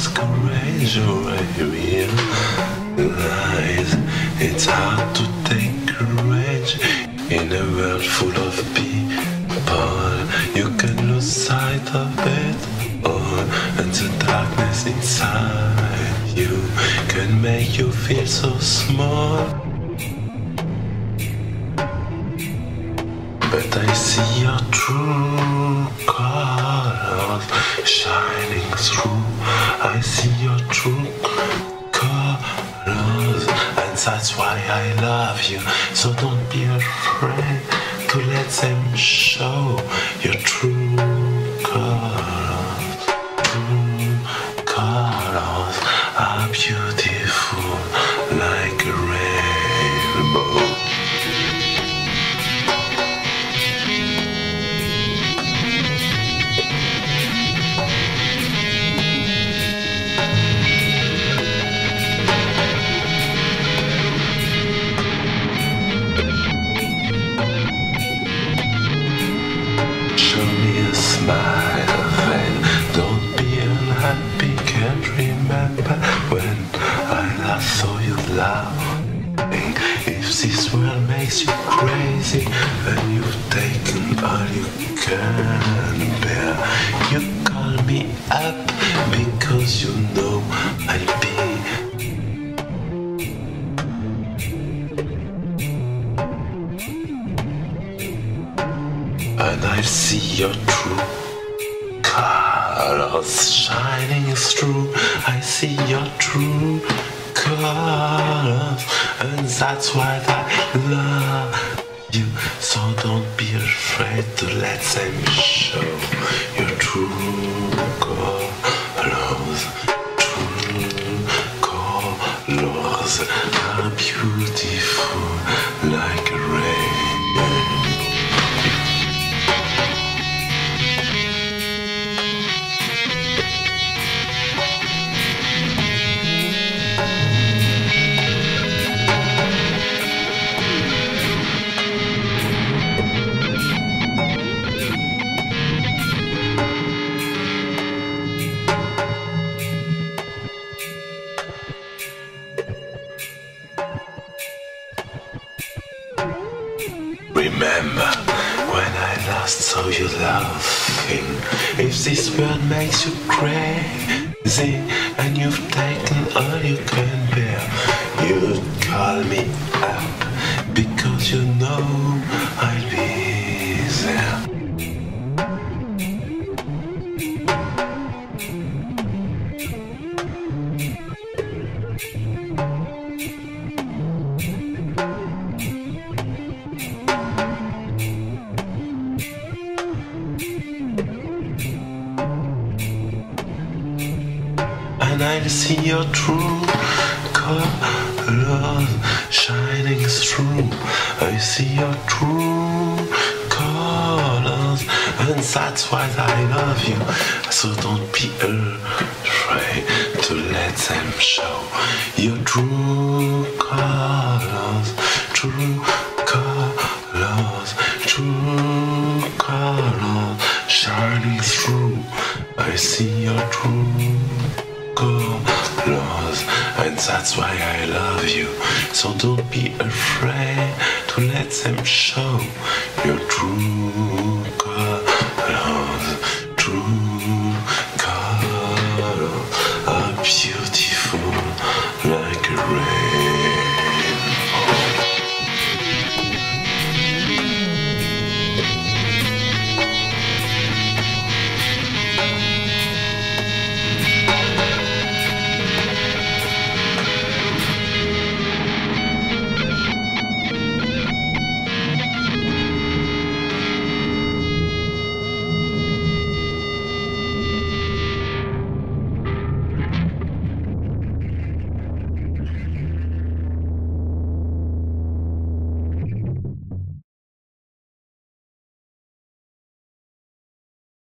courage or I realize it's hard to take courage in a world full of people. You can lose sight of it all, and the darkness inside you can make you feel so small. But I see your true colors shining through. I see your true colors, and that's why I love you. So don't be afraid to let them show your true colors. True colors are beautiful like a rainbow. Smile then, don't be unhappy. Can't remember when I last saw you laughing. If this world makes you crazy and you've taken all you can bear, you call me up because you know I'll be. And I see your true colors shining through. I see your true colors, and that's why I love you. So don't be afraid to let them show your true colors. True colors are beautiful like rain. Remember when I last saw you laughing. If this world makes you crazy and you've taken all you can bear, you'd call me up because you know I'll be there. And I see your true colors shining through. I see your true colors, and that's why I love you. So don't be afraid to let them show your true colors. True colors, true colors shining through. I see your true colors, and that's why I love you. So don't be afraid to let them show your true colors.